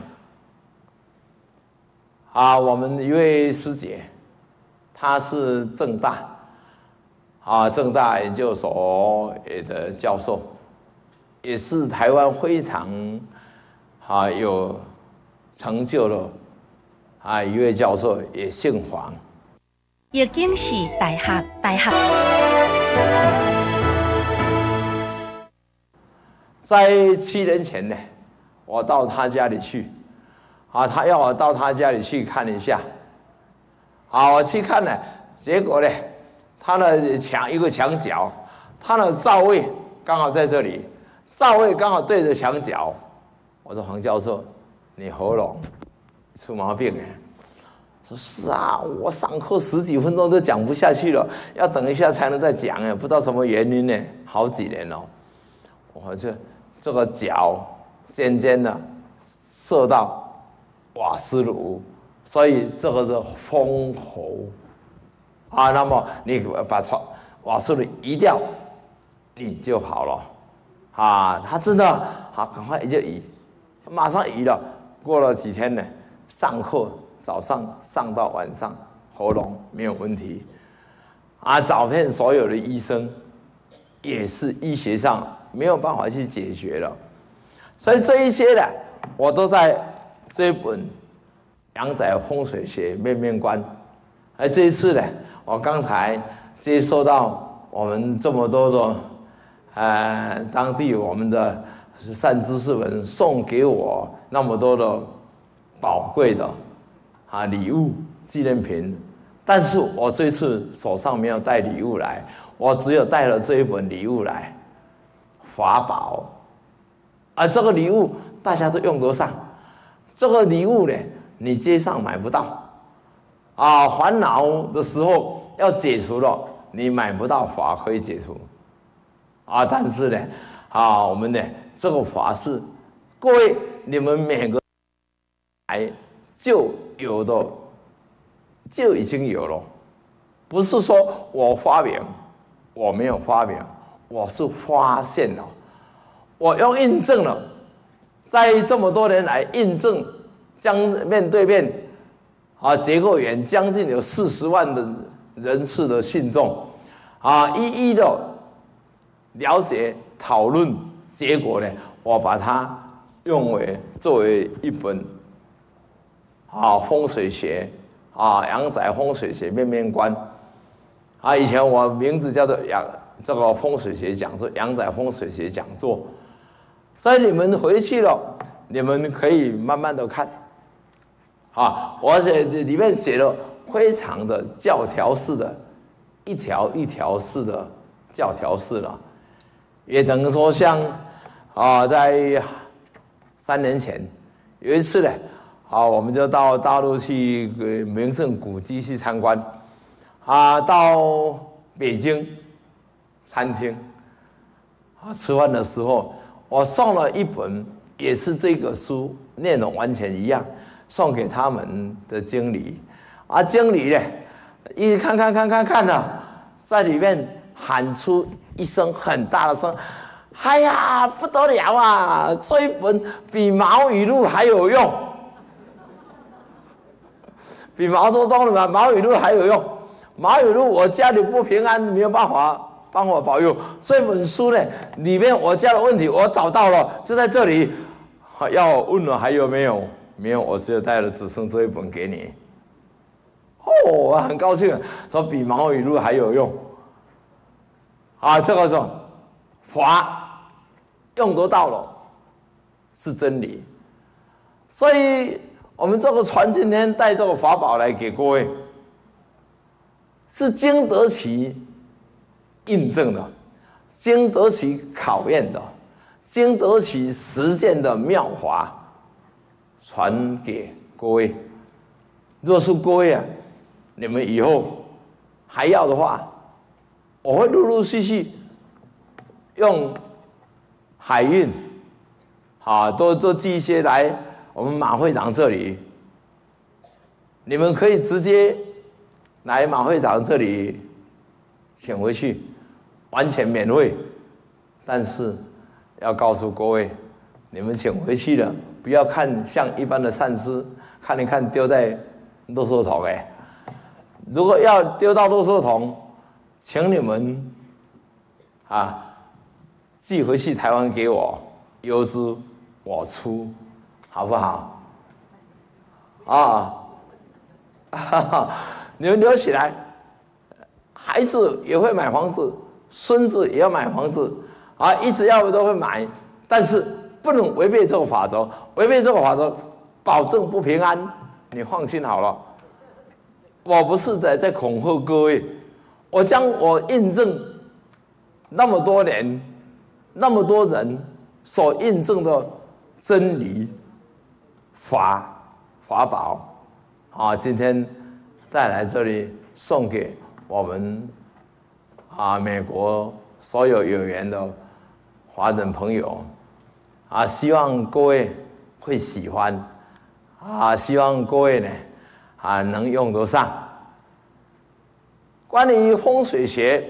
啊，我们一位师姐，她是政大，啊，政大研究所的教授，也是台湾非常啊有成就的啊一位教授，也姓黄。 易经是大学大学。 在七年前呢，我到他家里去，啊，他要我到他家里去看一下，啊，我去看呢，结果呢，他的墙一个墙角，他的灶位刚好在这里，灶位刚好对着墙角。我说黄教授，你喉咙出毛病哎？说是啊，我上课十几分钟都讲不下去了，要等一下才能再讲哎，不知道什么原因呢，好几年了，我就这个脚渐渐的射到瓦斯炉，所以这个是封喉啊。那么你把床瓦斯炉移掉，你就好了啊。他真的好，赶快就移，马上移了。过了几天呢，上课早上上到晚上，喉咙没有问题啊。找遍所有的医生，也是医学上没有办法去解决了。所以这一些呢，我都在这一本《阳宅风水学面面观》。而这一次呢，我刚才接收到我们这么多的呃当地我们的善知识们送给我那么多的宝贵的啊礼物纪念品，但是我这次手上没有带礼物来，我只有带了这一本礼物来，法宝。而这个礼物大家都用得上，这个礼物呢，你街上买不到，啊，烦恼的时候要解除了，你买不到法可以解除，啊，但是呢，啊，我们呢这个法是各位你们每个来就有的，就已经有了，不是说我发明，我没有发明，我是发现了。我用印证了，在这么多年来印证，将面对面啊结构员将近有四十万的人次的信众啊，一一的了解讨论，结果呢，我把它用为作为一本啊风水学啊阳宅风水学面面观啊，以前我名字叫做阳这个风水学讲座，阳宅风水学讲座。所以你们回去了，你们可以慢慢的看，啊，我写里面写了非常的教条式的，一条一条式的教条式了，也等于说像啊，在三年前有一次呢，啊，我们就到大陆去名胜古迹去参观，啊，到北京餐厅，啊，吃饭的时候。我送了一本，也是这个书，内容完全一样，送给他们的经理。啊，经理呢，一看看看看看呢，在里面喊出一声很大的声：“哎呀，不得了啊！这一本比毛语录还有用，比毛泽东的毛语录还有用。毛语录我家里不平安，没有办法。”帮我保佑这本书呢，里面我家的问题我找到了，就在这里。要我问了还有没有？没有，我只有带了只剩这一本给你。哦，我很高兴，说比毛语录还有用。啊，这个是法用得到了，是真理。所以我们这个传今天带这个法宝来给各位，是经得起印证的，经得起考验的，经得起实践的妙法，传给各位。若是各位啊，你们以后还要的话，我会陆陆续续用海运，啊，都都寄一些来我们马会长这里，你们可以直接来马会长这里请回去。完全免费，但是要告诉各位，你们请回去了，不要看像一般的善师，看一看丢在垃圾桶哎。如果要丢到垃圾桶，请你们啊寄回去台湾给我，邮资我出，好不好？啊，哈哈，你们留起来，孩子也会买房子。孙子也要买房子啊，一直要都会买， 但是不能违背这个法则，违背这个法则，保证不平安。你放心好了，我不是在在恐吓各位，我将我印证那么多年、那么多人所印证的真理、法法宝，啊，今天带来这里送给我们啊美国所有有缘的华人朋友，啊，希望各位会喜欢。啊，希望各位呢，啊，能用得上。关于风水学，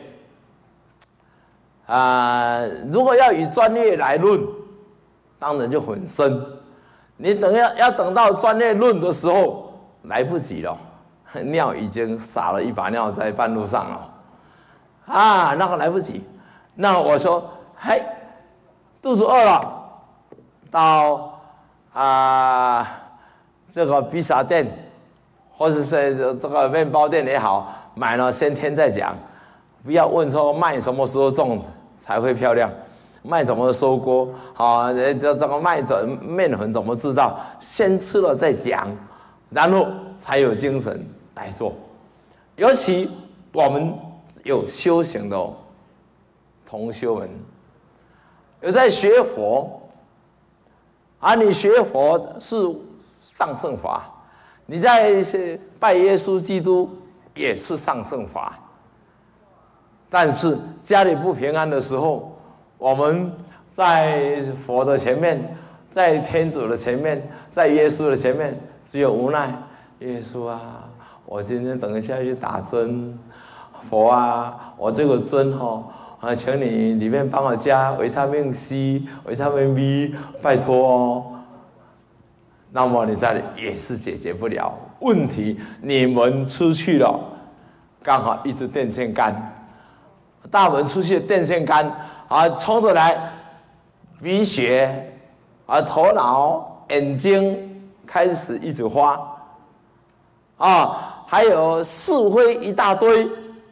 啊，如果要以专业来论，当然就很深。你等要要等到专业论的时候，来不及了，尿已经撒了一把尿在半路上了，啊，那个来不及。那我说，嘿，肚子饿了，到啊。这个披萨店，或者是这个面包店也好，买了先天再讲，不要问说麦什么时候种才会漂亮，麦怎么收割，好，这这个麦怎面粉怎么制造，先吃了再讲，然后才有精神来做。尤其我们有修行的同修们，有在学佛，啊，你学佛是上圣法，你在拜耶稣基督也是上圣法。但是家里不平安的时候，我们在佛的前面，在天主的前面，在耶稣的前面，只有无奈。耶稣啊，我今天等一下去打针。佛啊，我这个针哈啊，请你里面帮我加维他命 C、维他命 B， 拜托哦。那么你在也是解决不了问题。你们出去了，刚好一支电线杆，大门出去的电线杆啊，冲着来，鼻血啊，头脑、眼睛开始一直花啊，还有是非一大堆，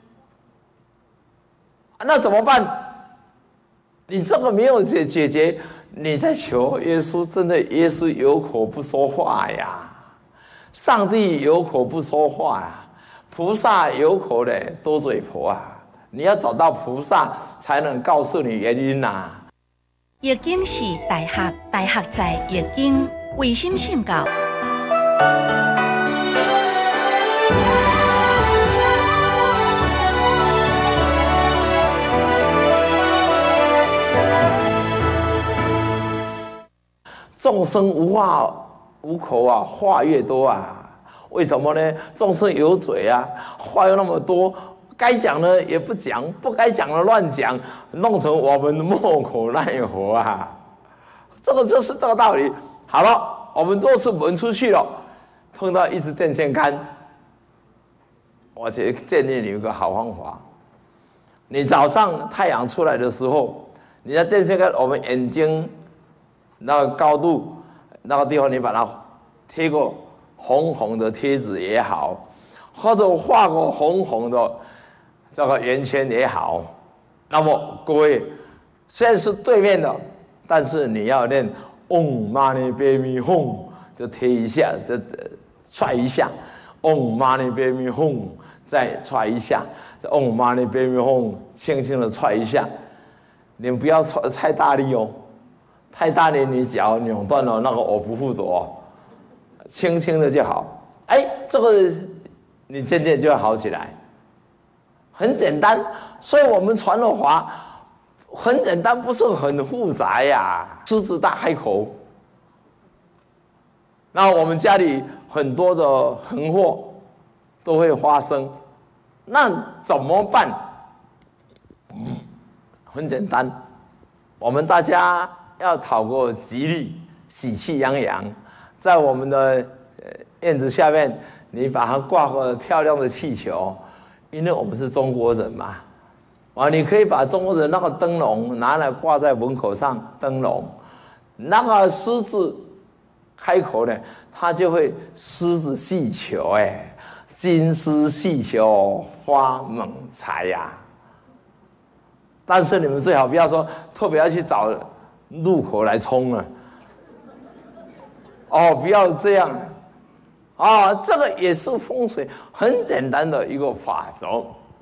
那怎么办？你这个没有解解决。你在求耶稣，真的耶稣有口不说话呀，上帝有口不说话呀，菩萨有口的多嘴婆啊，你要找到菩萨才能告诉你原因呐。 易经是大学大学在易经唯心信教。众生无话无口啊，话越多啊，为什么呢？众生有嘴啊，话又那么多，该讲的也不讲，不该讲的乱讲，弄成我们莫口奈何啊。这个就是这个道理。好了，我们若是门出去了，碰到一支电线杆，我建议你有个好方法，你早上太阳出来的时候，你的电线杆，我们眼睛那个高度，那个地方你把它贴个红红的贴纸也好，或者画个红红的这个圆圈也好。那么各位，虽然是对面的，但是你要念 Om Mani Padme Hum， 就贴一下，就踹一下 Om Mani Padme Hum， 再踹一下 Om Mani Padme Hum， 轻轻的踹一下，你不要踹太大力哦。太大力，你脚扭断了，那个我不负责、哦，轻轻的就好。哎，这个你渐渐就会好起来，很简单。所以我们传了法，很简单，不是很复杂呀。狮子大开口，那我们家里很多的横祸都会发生，那怎么办？嗯，很简单，我们大家要讨个吉利，喜气洋洋，在我们的院子下面，你把它挂个漂亮的气球，因为我们是中国人嘛，啊，你可以把中国人那个灯笼拿来挂在门口上，灯笼，那个狮子开口呢，它就会狮子戏球，哎，金狮戏球发猛财呀、啊。但是你们最好不要说特别要去找入口来冲了。哦，不要这样啊！这个也是风水很简单的一个法则。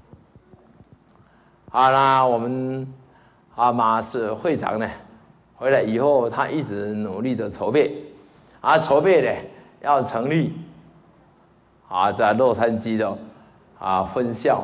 好啦，我们啊马氏会长呢回来以后，他一直努力的筹备，啊筹备呢要成立啊在洛杉矶的啊分校，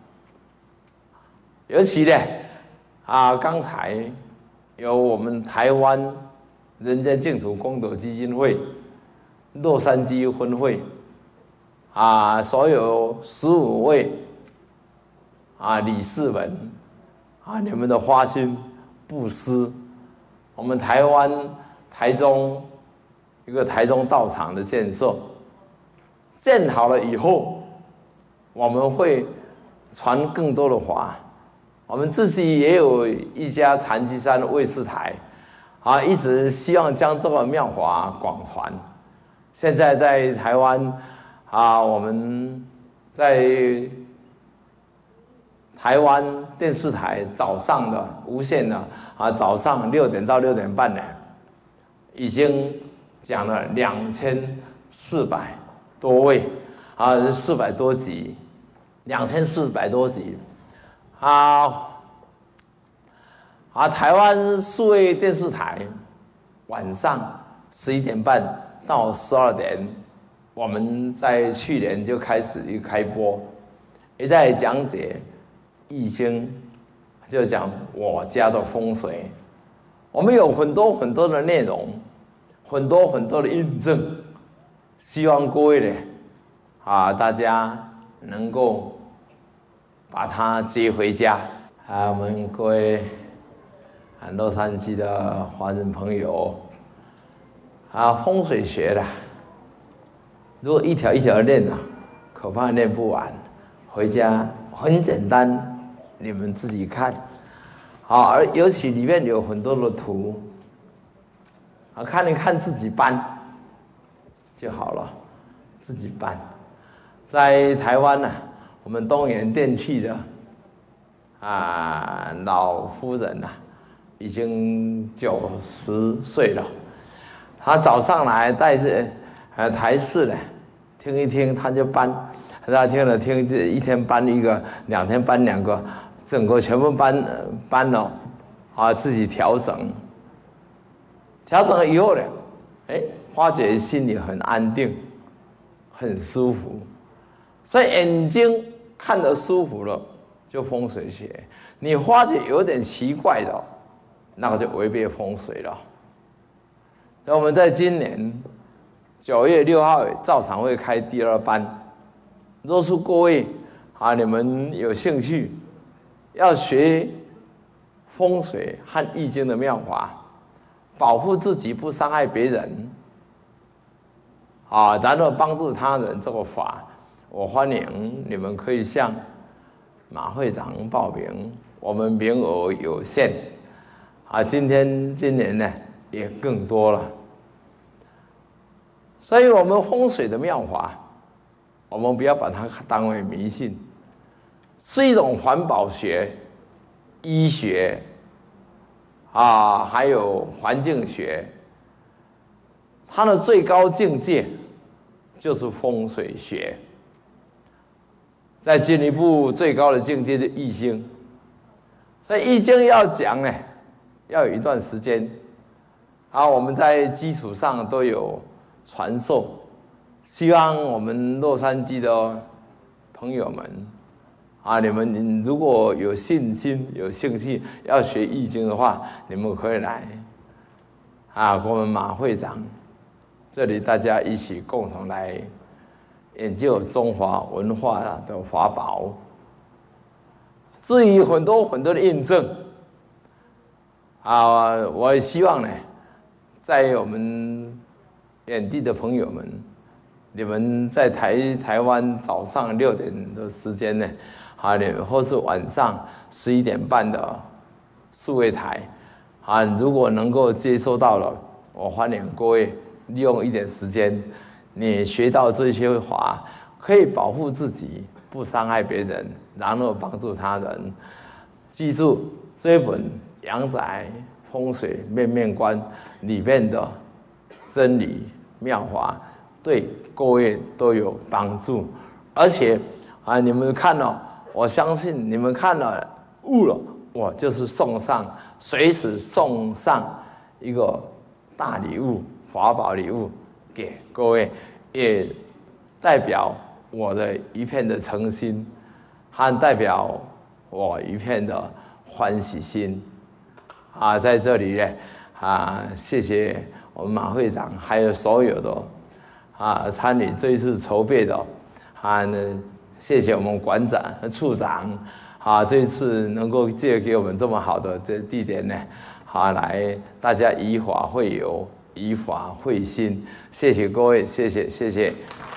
尤其呢啊刚才有我们台湾人间净土功德基金会洛杉矶分会啊，所有十五位啊理事们啊，你们的花心布施，我们台湾台中一个台中道场的建设建好了以后，我们会传更多的法。我们自己也有一家禅机山卫视台啊，一直希望将这个妙法广传。现在在台湾啊，我们在台湾电视台早上的无线的啊，早上六点到六点半呢，已经讲了两千四百多位啊，四百多集，两千四百多集啊啊！台湾数位电视台晚上十一点半到十二点，我们在去年就开始一开播，也在讲解易经，就讲我家的风水。我们有很多很多的内容，很多很多的印证，希望各位呢啊，大家能够把它接回家啊！我们各位啊，洛杉矶的华人朋友啊，风水学的，如果一条一条练啊，恐怕练不完。回家很简单，你们自己看。好，而尤其里面有很多的图，啊，看一看自己搬就好了，自己搬。在台湾呢、啊，我们东元电器的啊老夫人呐、啊，已经九十岁了。她早上来带着呃台视呢，听一听，她就搬。他听了听，一天搬一个，两天搬两个，整个全部搬搬了，啊，自己调整。调整了以后呢，哎，发觉心里很安定，很舒服，所以眼睛看得舒服了，就风水学。你发觉有点奇怪的，那个就违背风水了。那我们在今年九月六号照常会开第二班。若是各位啊，你们有兴趣要学风水和易经的妙法，保护自己不伤害别人，啊，然后帮助他人这个法，我欢迎你们可以向马会长报名，我们名额有限，啊，今天今年呢也更多了，所以我们风水的妙法。我们不要把它当为迷信，是一种环保学、医学啊，还有环境学。它的最高境界就是风水学。再进一步，最高的境界是易经。所以易经要讲呢，要有一段时间。啊，我们在基础上都有传授。希望我们洛杉矶的朋友们啊，你们如果有信心、有兴趣要学易经的话，你们可以来啊，我们马会长这里，大家一起共同来研究中华文化的法宝。至于很多很多的印证啊，我也希望呢，在我们远地的朋友们。你们在台台湾早上六点的时间呢，啊，你或是晚上十一点半的数位台，啊，如果能够接收到了，我欢迎各位利用一点时间，你学到这些法，可以保护自己，不伤害别人，然后帮助他人。记住这本《阳宅风风水面面观里面的真理妙法，对各位都有帮助。而且啊，你们看了，我相信你们看了悟了，我就是送上，随时送上一个大礼物、法宝礼物给各位，也代表我的一片的诚心，和代表我一片的欢喜心。啊，在这里呢，啊，谢谢我们马会长，还有所有的啊参与这一次筹备的，啊呢，谢谢我们馆长、处长，啊，这一次能够借给我们这么好的这地点呢，啊，来大家以法会友，以法会心，谢谢各位，谢谢，谢谢。